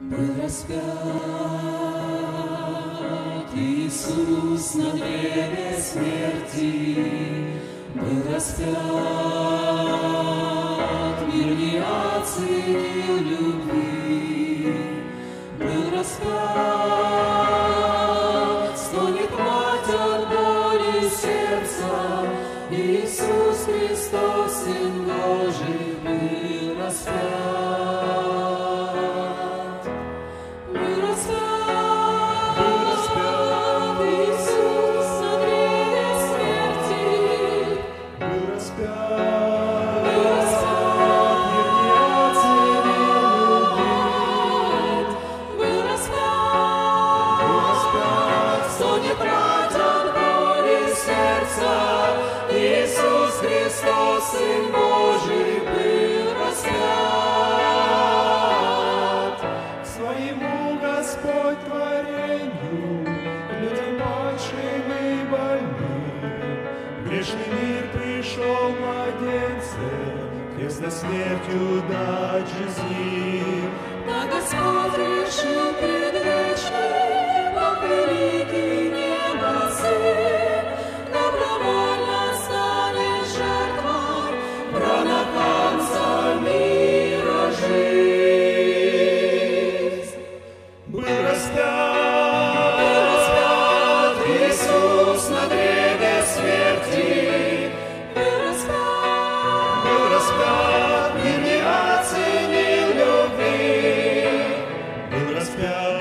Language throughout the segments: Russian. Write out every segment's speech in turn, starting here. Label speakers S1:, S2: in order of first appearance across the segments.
S1: Был распят Иисус на древе смерти, был распят, мир не оценил любви, был распят, стонет мать от боли сердца, Иисус Христос, Сын Божий, был распят. Иисус Христос, Сын Божий, был распят.
S2: Своему Господь творению, людям падшим и больным, в грешный мир пришел младенцем, крестной смертью дать жизни.
S1: Но Господь решил предвечный, Бог великий неба Сын, добровольно станет жертвой, брана конца мира жизнь.
S2: Был распят
S1: Иисус на древе смерти, был распят, мир не оценил любви,
S2: был распят,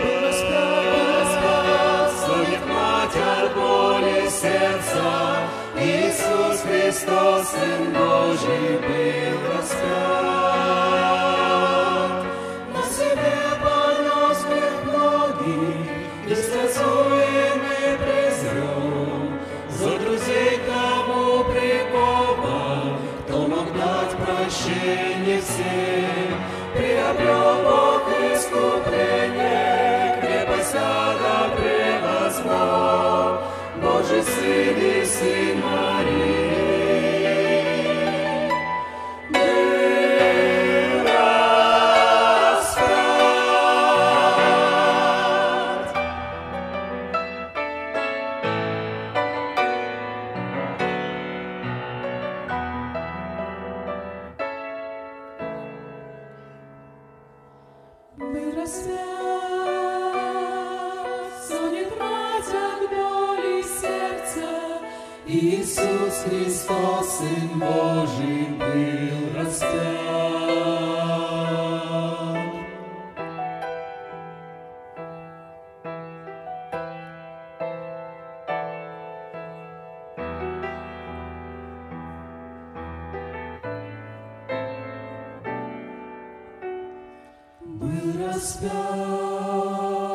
S1: стонет мать от боли сердца, Иисус Христос, Сын Божий, был распят. На себе понес грех многих, бесцензуемый презрел, за друзей кому прикован, кто мог дать прощение всем, приобрел Бог искупление, крепость ада превозмог, Божий Сын и Сын Марии. Был распят. Был распят, стонет мать от боли сердца, Иисус Христос, Сын Божий, был распят. Был распят.